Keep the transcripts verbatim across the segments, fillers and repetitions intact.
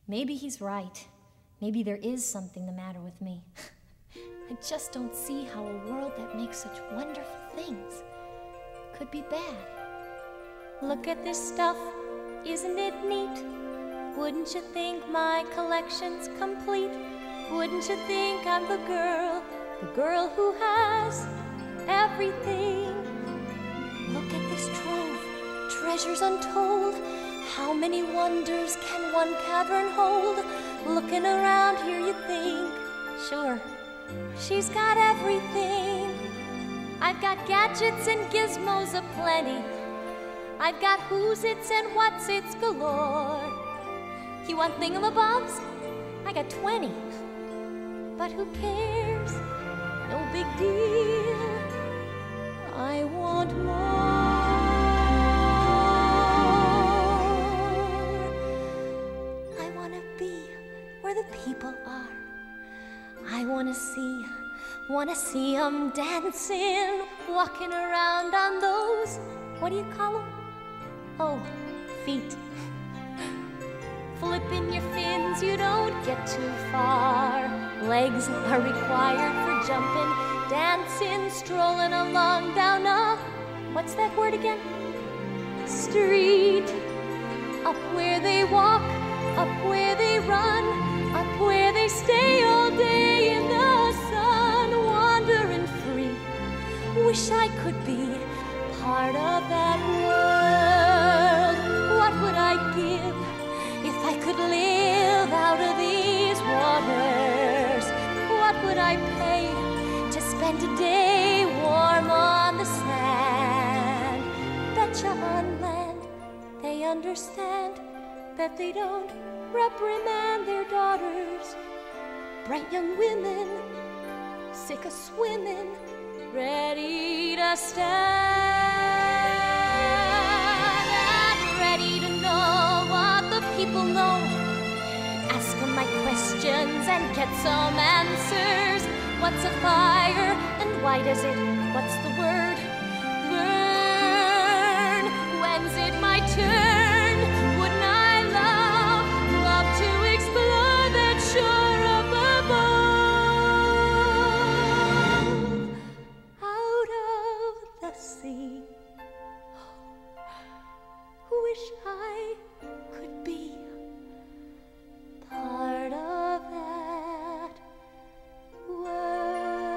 Maybe he's right. Maybe there is something the matter with me. I just don't see how a world that makes such wonderful things could be bad. Look at this stuff, isn't it neat? Wouldn't you think my collection's complete? Wouldn't you think I'm the girl, the girl who has everything? Look at this trove, treasures untold. How many wonders can one cavern hold? Looking around here you think, sure, she's got everything. I've got gadgets and gizmos aplenty. I've got who's its and what's its galore. You want thingamabobs? I got twenty. But who cares? No big deal. I want more. I want to be where the people are. I want to see, want to see 'em dancing, walking around on those, what do you call 'em? Oh, feet. Flipping your fins, you don't get too far. Legs are required for jumping, dancing, strolling along down a, what's that word again? Street. Up where they walk, up where they run, up where they stay all day in the sun, wandering free. Wish I could be part of that world. What would I give if I could live out of these waters? What would I pay to spend a day warm on the sand? Betcha on land they understand that they don't reprimand their daughters. Bright young women, sick of swimming, ready to stand and ready to know what the people know. Ask them my questions and get some answers. What's a fire and why does it, what's the word, burn? When's it my turn? Wouldn't I love, love to explore that shore up above? Out of the sea, wish I could be part of that world.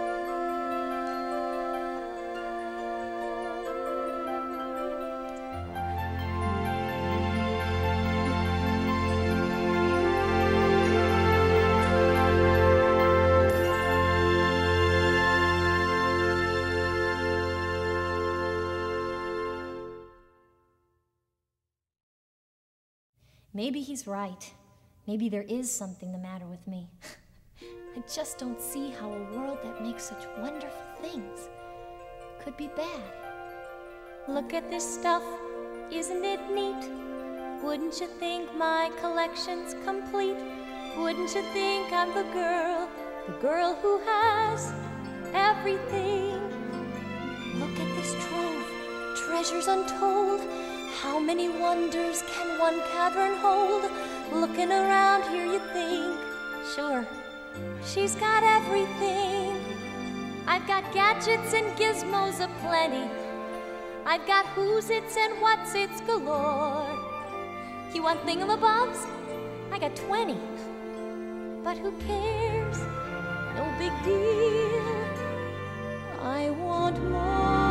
Maybe he's right. Maybe there is something the matter with me. I just don't see how a world that makes such wonderful things could be bad. Look at this stuff, isn't it neat? Wouldn't you think my collection's complete? Wouldn't you think I'm the girl, the girl who has everything? Look at this trove, treasures untold. How many wonders can one cavern hold? Looking around here you think, sure, she's got everything. I've got gadgets and gizmos aplenty. I've got who's its and what's its galore. You want thingamabobs? I got twenty. But who cares? No big deal. I want more.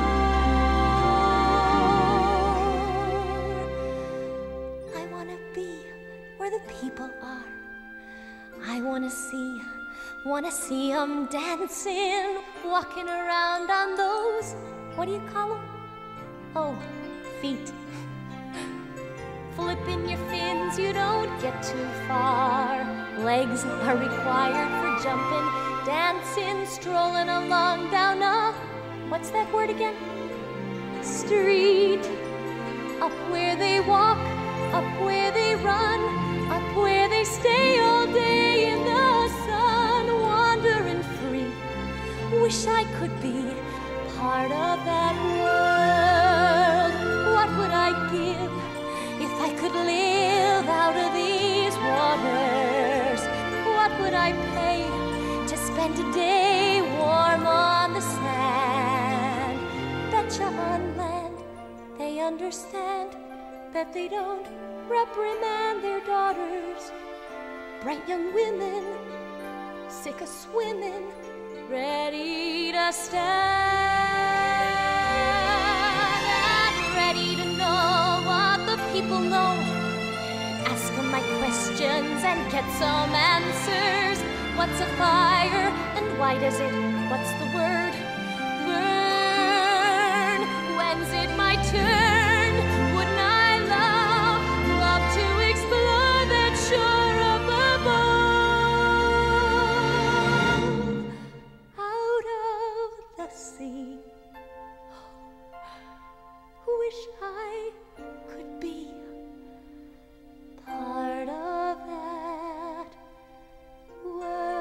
Where the people are. I wanna see, wanna see 'em dancing, walking around on those, what do you call 'em? Oh, feet. Flipping your fins, you don't get too far. Legs are required for jumping, dancing, strolling along down a, what's that word again? Street. Up where they walk, up where they run, up where they stay all day in the sun, wandering free. Wish I could be part of that world. What would I give if I could live out of these that they don't reprimand their daughters. Bright young women, sick of swimming, ready to stand and ready to know what the people know. Ask them my questions and get some answers. What's a fire and why does it, what's the word, burn? When's it my turn? Wouldn't I love, love to explore that shore up above? Out of the sea, wish I could be part of that world.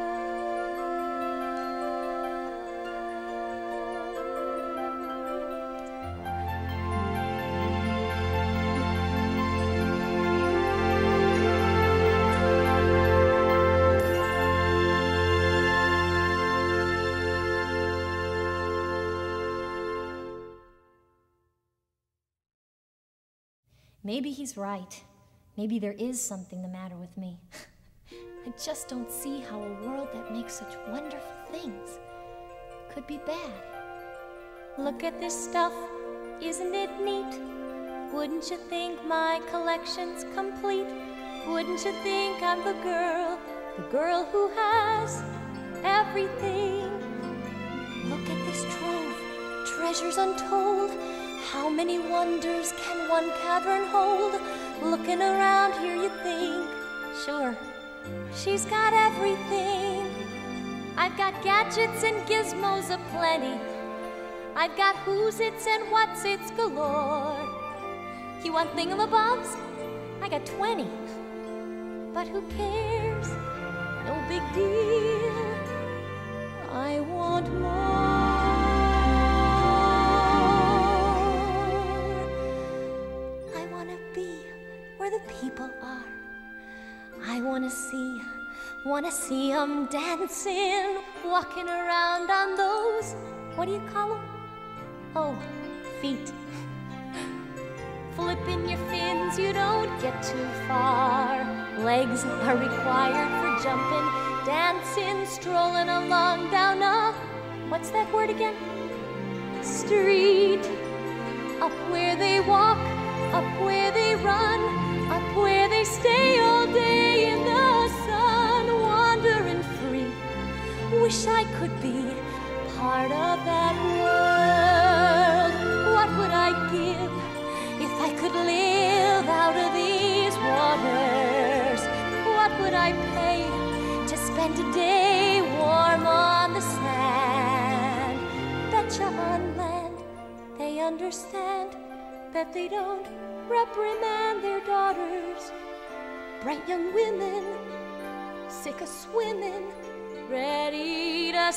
Maybe he's right. Maybe there is something the matter with me. I just don't see how a world that makes such wonderful things could be bad. Look at this stuff, isn't it neat? Wouldn't you think my collection's complete? Wouldn't you think I'm the girl, the girl who has everything? Look at this trove, treasures untold. How many wonders can one cavern hold? Looking around here you think, sure, she's got everything. I've got gadgets and gizmos aplenty. I've got who's its and what's its galore. You want thingamabobs? I got twenty. But who cares? No big deal. I want more. I want to be where the people are. I want to see, want to see them dancing, walking around on those, what do you call them? Oh, feet. Flipping your fins, you don't get too far. Legs are required for jumping, dancing, strolling along down a, what's that word again? Street. Up where they walk, up where they run, up where they stay all day in the sun, wandering free. Wish I could be part of that world. What would I give if I could live out of these waters? What would I pay to spend a day warm on the sand? Betcha on land they understand that they don't reprimand their daughters. Bright young women, sick of swimming, ready to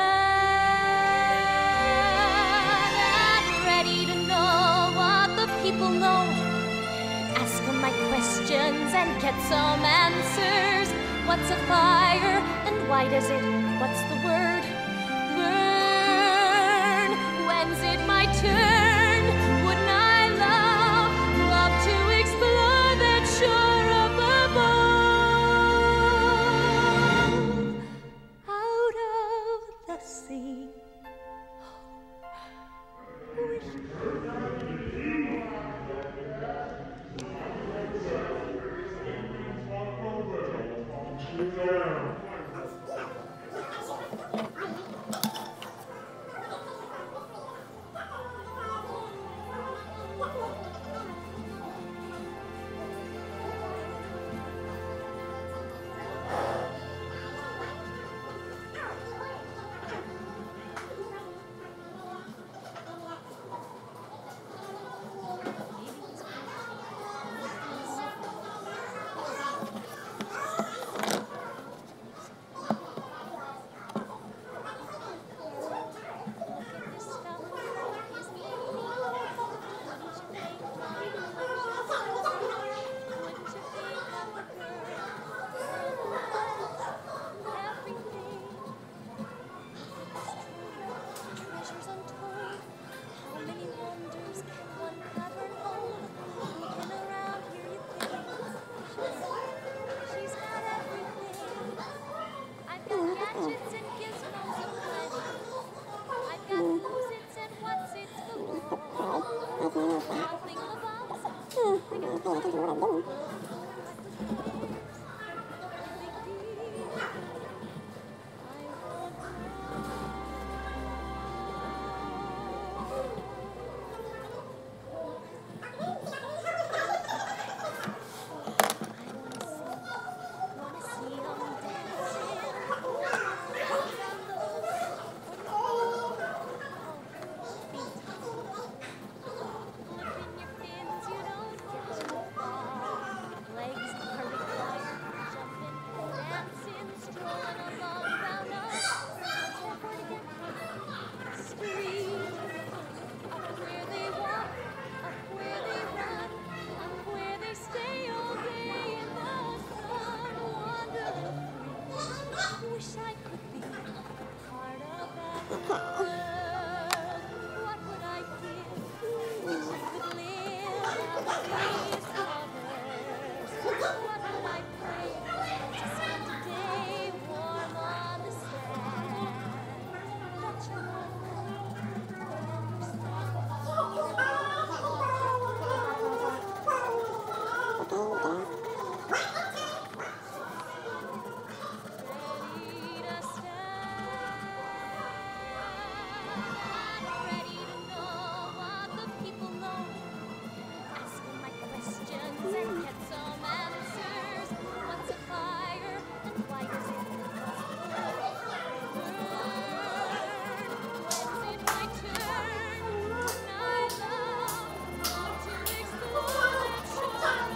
stand and ready to know what the people know. Ask them my questions and get some answers. What's a fire and why does it, what's the word, burn? When's it my turn? Wouldn't I love, love to explore that shore up above? Out of the sea. What would I give if I could live out these covers? What would I pay to spend a day warm on the sand? That your heart would understand. Ready to stand, ready to know what the people know. Asking my questions and get some answers. What's a fire and why does it burn? When's it my turn? I love to explore that shore